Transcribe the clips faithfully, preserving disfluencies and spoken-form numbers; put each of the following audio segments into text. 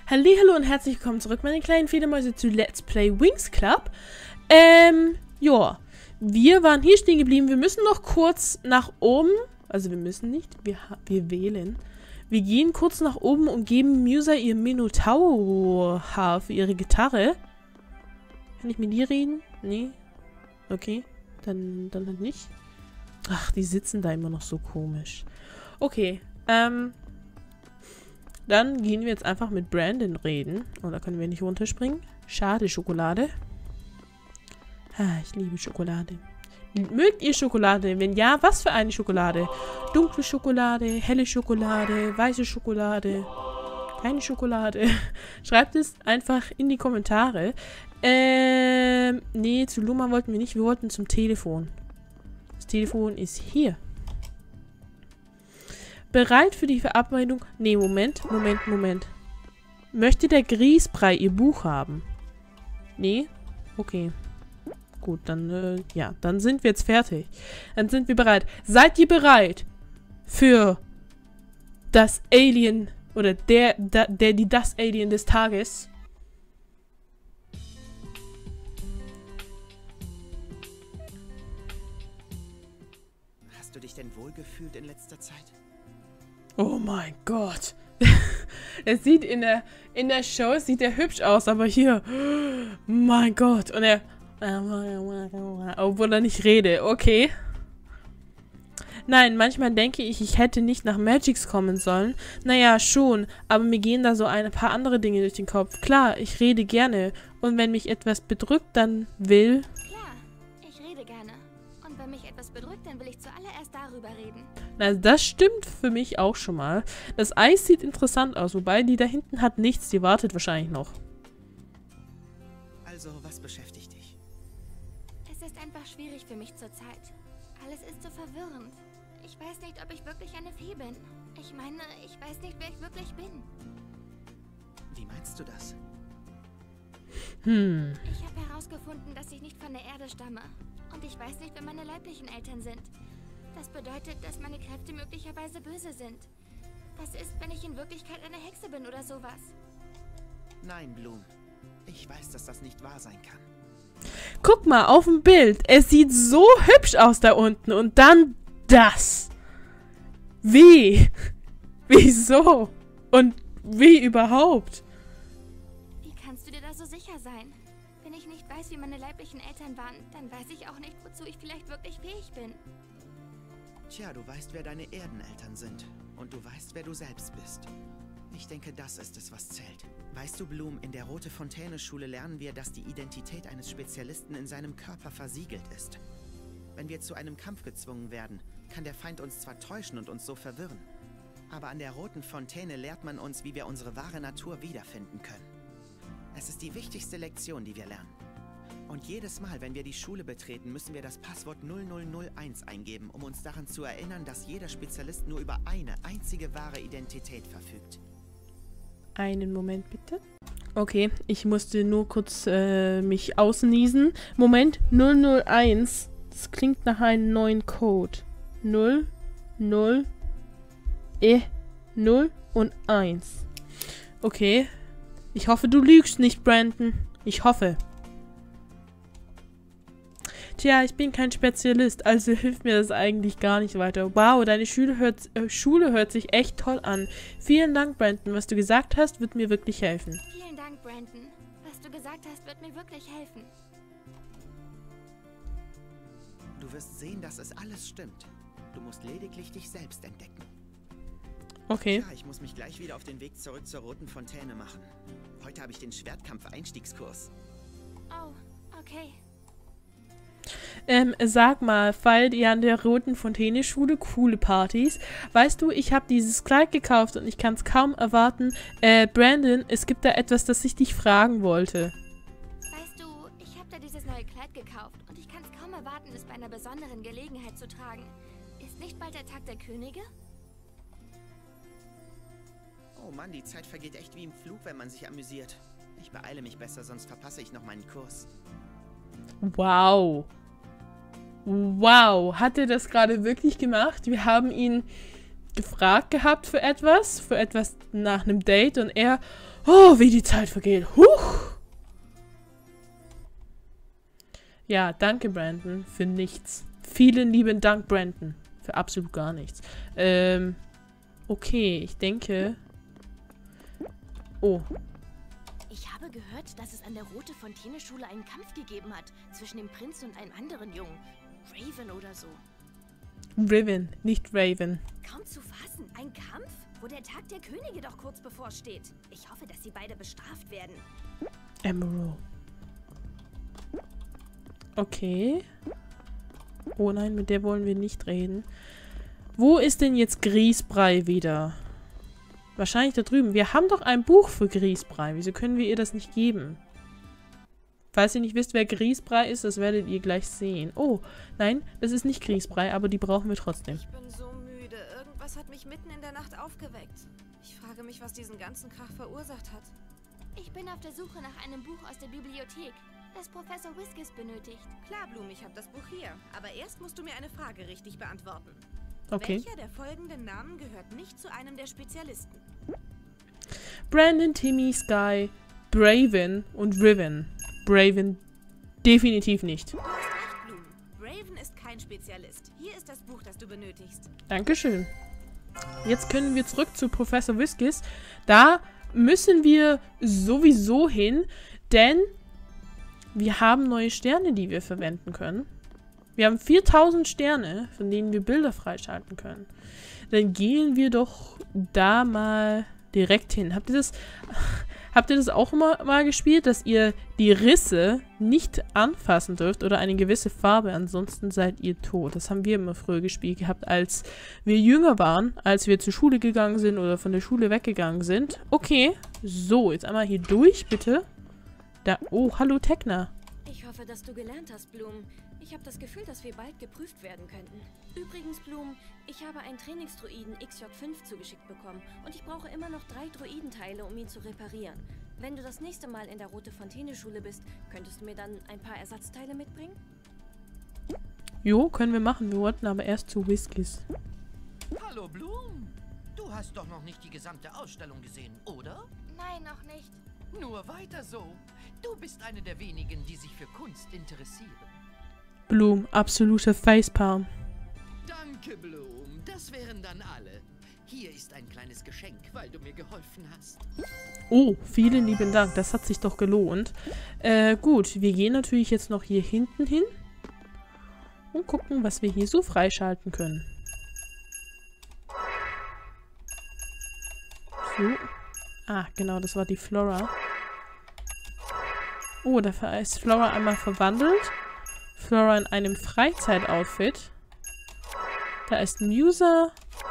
Hallihallo und herzlich willkommen zurück, meine kleinen Fledermäuse, zu Let's Play Winx Club. Ähm, ja, wir waren hier stehen geblieben. Wir müssen noch kurz nach oben, also wir müssen nicht, wir, wir wählen. Wir gehen kurz nach oben und geben Musa ihr Minotaur-Haar für ihre Gitarre. Kann ich mit dir reden? Nee? Okay, dann, dann halt nicht. Ach, die sitzen da immer noch so komisch. Okay, ähm... dann gehen wir jetzt einfach mit Brandon reden. Oh, da können wir nicht runterspringen. Schade, Schokolade. Ah, ich liebe Schokolade. Mögt ihr Schokolade? Wenn ja, was für eine Schokolade? Dunkle Schokolade, helle Schokolade, weiße Schokolade, keine Schokolade. Schreibt es einfach in die Kommentare. Ähm, nee, zu Luma wollten wir nicht. Wir wollten zum Telefon. Das Telefon ist hier. Bereit für die Verabredung? Nee, Moment, Moment, Moment. Möchte der Grießbrei ihr Buch haben? Nee? Okay. Gut, dann, äh, ja, dann sind wir jetzt fertig. Dann sind wir bereit. Seid ihr bereit für das Alien oder der, der, der, die, das Alien des Tages? Hast du dich denn wohlgefühlt in letzter Zeit? Oh mein Gott. Er sieht in der, in der Show, sieht er hübsch aus, aber hier, mein Gott. Und er, obwohl er nicht rede, okay. Nein, manchmal denke ich, ich hätte nicht nach Magix kommen sollen. Naja, schon, aber mir gehen da so ein paar andere Dinge durch den Kopf. Klar, ich rede gerne. Und wenn mich etwas bedrückt, dann will... Klar, ich rede gerne. Und wenn mich etwas bedrückt, dann will ich zuallererst darüber reden. Na, das stimmt für mich auch schon mal. Das Eis sieht interessant aus, wobei die da hinten hat nichts, die wartet wahrscheinlich noch. Also, was beschäftigt dich? Es ist einfach schwierig für mich zurzeit. Alles ist so verwirrend. Ich weiß nicht, ob ich wirklich eine Fee bin. Ich meine, ich weiß nicht, wer ich wirklich bin. Wie meinst du das? Hm. Ich habe herausgefunden, dass ich nicht von der Erde stamme. Und ich weiß nicht, wer meine leiblichen Eltern sind. Das bedeutet, dass meine Kräfte möglicherweise böse sind. Was ist, wenn ich in Wirklichkeit eine Hexe bin oder sowas? Nein, Bloom. Ich weiß, dass das nicht wahr sein kann. Guck mal auf dem Bild. Es sieht so hübsch aus da unten. Und dann das. Wie? Wieso? Und wie überhaupt? Wie kannst du dir da so sicher sein? Wenn ich nicht weiß, wie meine leiblichen Eltern waren, dann weiß ich auch nicht, wozu ich vielleicht wirklich fähig bin. Tja, du weißt, wer deine Erdeneltern sind. Und du weißt, wer du selbst bist. Ich denke, das ist es, was zählt. Weißt du, Bloom, in der Rote-Fontäne-Schule lernen wir, dass die Identität eines Spezialisten in seinem Körper versiegelt ist. Wenn wir zu einem Kampf gezwungen werden, kann der Feind uns zwar täuschen und uns so verwirren. Aber an der Roten Fontäne lehrt man uns, wie wir unsere wahre Natur wiederfinden können. Es ist die wichtigste Lektion, die wir lernen. Und jedes Mal, wenn wir die Schule betreten, müssen wir das Passwort null null null eins eingeben, um uns daran zu erinnern, dass jeder Spezialist nur über eine einzige wahre Identität verfügt. Einen Moment bitte. Okay, ich musste nur kurz äh, mich ausniesen. Moment, null null eins. Das klingt nach einem neuen Code. null, null, E, null und eins. Okay. Ich hoffe, du lügst nicht, Brandon. Ich hoffe. Tja, ich bin kein Spezialist, also hilft mir das eigentlich gar nicht weiter. Wow, deine Schule hört, äh, Schule hört sich echt toll an. Vielen Dank, Brandon. Was du gesagt hast, wird mir wirklich helfen. Vielen Dank, Brandon. Was du gesagt hast, wird mir wirklich helfen. Du wirst sehen, dass es alles stimmt. Du musst lediglich dich selbst entdecken. Okay. Ja, ich muss mich gleich wieder auf den Weg zurück zur Roten Fontäne machen. Heute habe ich den Schwertkampf-Einstiegskurs. Oh, okay. Ähm, sag mal, feiert ihr an der Roten Fontäne-Schule coole Partys? Weißt du, ich habe dieses Kleid gekauft und ich kann es kaum erwarten. Äh, Brandon, es gibt da etwas, das ich dich fragen wollte. Weißt du, ich habe da dieses neue Kleid gekauft und ich kann es kaum erwarten, es bei einer besonderen Gelegenheit zu tragen. Ist nicht bald der Tag der Könige? Oh Mann, die Zeit vergeht echt wie im Flug, wenn man sich amüsiert. Ich beeile mich besser, sonst verpasse ich noch meinen Kurs. Wow. Wow. Hat er das gerade wirklich gemacht? Wir haben ihn gefragt gehabt für etwas, für etwas nach einem Date und er, Oh, wie die Zeit vergeht. Huch! Ja, danke, Brandon, für nichts. Vielen lieben Dank, Brandon. Für absolut gar nichts. Ähm, okay, ich denke... Oh. Ich habe gehört, dass es an der Rote Fontäne-Schule einen Kampf gegeben hat. Zwischen dem Prinz und einem anderen Jungen. Raven oder so. Riven, nicht Raven. Kaum zu fassen. Ein Kampf? Wo der Tag der Könige doch kurz bevorsteht. Ich hoffe, dass sie beide bestraft werden. Emerald. Okay. Oh nein, mit der wollen wir nicht reden. Wo ist denn jetzt Grießbrei wieder? Wahrscheinlich da drüben. Wir haben doch ein Buch für Grießbrei. Wieso können wir ihr das nicht geben? Falls ihr nicht wisst, wer Grießbrei ist, das werdet ihr gleich sehen. Oh, nein, das ist nicht Grießbrei, aber die brauchen wir trotzdem. Ich bin so müde. Irgendwas hat mich mitten in der Nacht aufgeweckt. Ich frage mich, was diesen ganzen Krach verursacht hat. Ich bin auf der Suche nach einem Buch aus der Bibliothek, das Professor Whiskers benötigt. Klar, Bloom, ich habe das Buch hier. Aber erst musst du mir eine Frage richtig beantworten. Okay. Welcher der folgenden Namen gehört nicht zu einem der Spezialisten? Brandon, Timmy, Sky, Braven und Riven. Braven definitiv nicht. Du hast recht, Bloom. Braven ist kein Spezialist. Hier ist das Buch, das du benötigst. Dankeschön. Jetzt können wir zurück zu Professor Whiskers. Da müssen wir sowieso hin, denn wir haben neue Sterne, die wir verwenden können. Wir haben viertausend Sterne, von denen wir Bilder freischalten können. Dann gehen wir doch da mal direkt hin. Habt ihr das, habt ihr das auch immer mal gespielt, dass ihr die Risse nicht anfassen dürft oder eine gewisse Farbe, ansonsten seid ihr tot. Das haben wir immer früher gespielt gehabt, als wir jünger waren, als wir zur Schule gegangen sind oder von der Schule weggegangen sind. Okay, so, jetzt einmal hier durch, bitte. Da, oh, hallo Tekna. Ich hoffe, dass du gelernt hast, Bloom. Ich habe das Gefühl, dass wir bald geprüft werden könnten. Übrigens, Bloom, ich habe einen Trainingsdruiden X J fünf zugeschickt bekommen und ich brauche immer noch drei Druidenteile, um ihn zu reparieren. Wenn du das nächste Mal in der Rote Fontäne-Schule bist, könntest du mir dann ein paar Ersatzteile mitbringen? Jo, können wir machen. Wir wollten aber erst zu Whiskers. Hallo Bloom. Du hast doch noch nicht die gesamte Ausstellung gesehen, oder? Nein, noch nicht. Nur weiter so. Du bist eine der wenigen, die sich für Kunst interessieren. Bloom, absoluter Facepalm. Danke, Bloom. Das wären dann alle. Hier ist ein kleines Geschenk, weil du mir geholfen hast. Oh, vielen lieben Dank. Das hat sich doch gelohnt. Äh, gut. Wir gehen natürlich jetzt noch hier hinten hin. Und gucken, was wir hier so freischalten können. So. Ah, genau, das war die Flora. Oh, dafür ist Flora einmal verwandelt. Flora in einem Freizeitoutfit. Da ist Musa.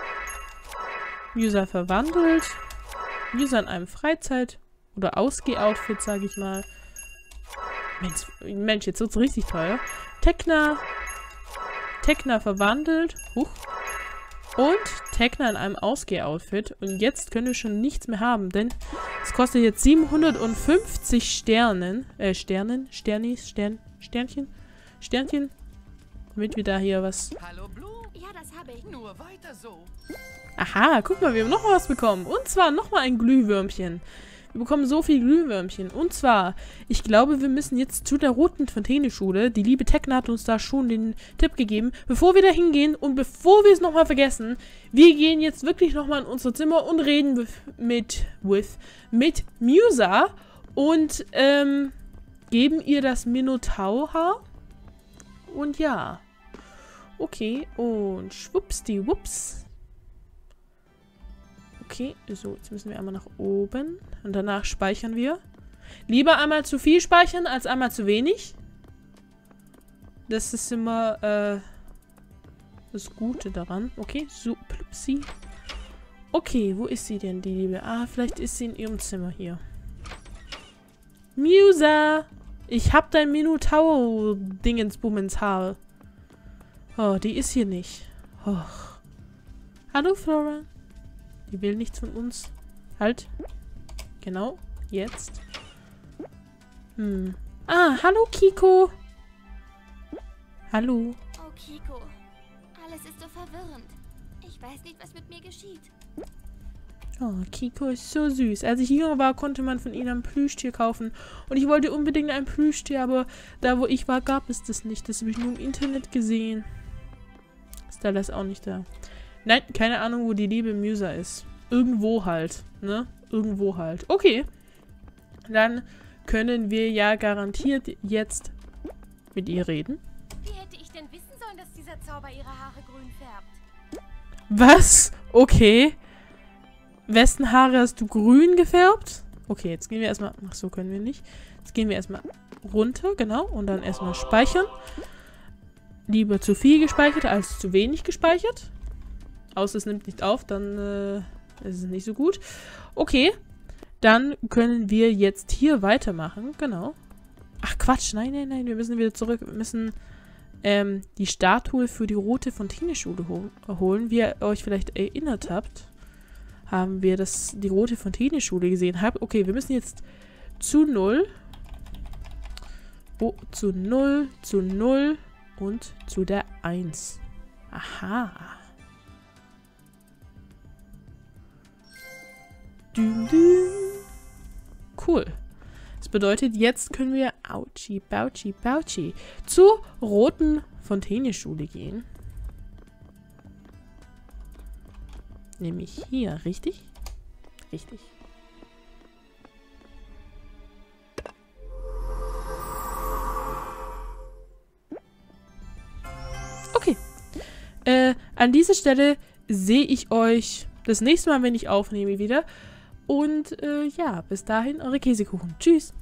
Musa verwandelt. Musa in einem Freizeit- oder Ausgeh-Outfit, sage ich mal. Mensch, Mensch, jetzt wird's richtig teuer. Tekna. Tekna verwandelt. Huch. Und Tekna in einem Ausgeh-Outfit. Und jetzt können wir schon nichts mehr haben, denn es kostet jetzt siebenhundertfünfzig Sternen. Äh, Sternen? Sternis? Stern, Sternchen? Sternchen? Damit wir da hier was... Hallo Bloom. Ja, das habe ich. Nur weiter so. Aha, guck mal, wir haben noch was bekommen. Und zwar nochmal ein Glühwürmchen. Wir bekommen so viel Glühwürmchen. Und zwar, ich glaube, wir müssen jetzt zu der Roten Fontäne-Schule. Die liebe Tekna hat uns da schon den Tipp gegeben. Bevor wir da hingehen und bevor wir es nochmal vergessen, wir gehen jetzt wirklich nochmal in unser Zimmer und reden with, mit, with, mit Musa und ähm, geben ihr das Minotaur-Haar. Und ja. Okay, und schwuppsdiwupps. Okay, so, jetzt müssen wir einmal nach oben. Und danach speichern wir. Lieber einmal zu viel speichern, als einmal zu wenig. Das ist immer, äh, das Gute daran. Okay, so, plupsi. Okay, wo ist sie denn, die Liebe? Ah, vielleicht ist sie in ihrem Zimmer hier. Musa! Ich hab dein Minotaur-Dingensbummens-Haar. Oh, die ist hier nicht. Oh. Hallo, Flora. Die will nichts von uns. Halt. Genau. Jetzt. Hm. Ah, hallo, Kiko. Hallo. Oh, Kiko. Alles ist so verwirrend. Ich weiß nicht, was mit mir geschieht. Oh, Kiko ist so süß. Als ich jünger war, konnte man von ihnen ein Plüschtier kaufen. Und ich wollte unbedingt ein Plüschtier, aber da, wo ich war, gab es das nicht. Das habe ich nur im Internet gesehen. Stella ist auch nicht da. Nein, keine Ahnung, wo die liebe Musa ist. Irgendwo halt, ne? Irgendwo halt. Okay. Dann können wir ja garantiert jetzt mit ihr reden. Wie hätte ich denn wissen sollen, dass dieser Zauber ihre Haare grün färbt? Was? Okay. Wessen Haare hast du grün gefärbt? Okay, jetzt gehen wir erstmal... Ach so, können wir nicht. Jetzt gehen wir erstmal runter, genau. Und dann erstmal speichern. Lieber zu viel gespeichert als zu wenig gespeichert. Außer es nimmt nicht auf, dann äh, ist es nicht so gut. Okay, dann können wir jetzt hier weitermachen. Genau. Ach Quatsch, nein, nein, nein, wir müssen wieder zurück. Wir müssen ähm, die Statue für die rote Fontäneschule hol holen. Wie ihr euch vielleicht erinnert habt, haben wir das, die rote Fontäneschule gesehen. Hab, okay, wir müssen jetzt zu null. Oh, zu null, zu null und zu der eins. Aha. Düm, düm. Cool. Das bedeutet, jetzt können wir Auchi, Bauchi, Bauchi zur roten Fontäneschule gehen. Nämlich hier, richtig? Richtig. Okay. Äh, an dieser Stelle sehe ich euch das nächste Mal, wenn ich aufnehme, wieder. Und äh, ja, bis dahin, eure Käsekuchen. Tschüss.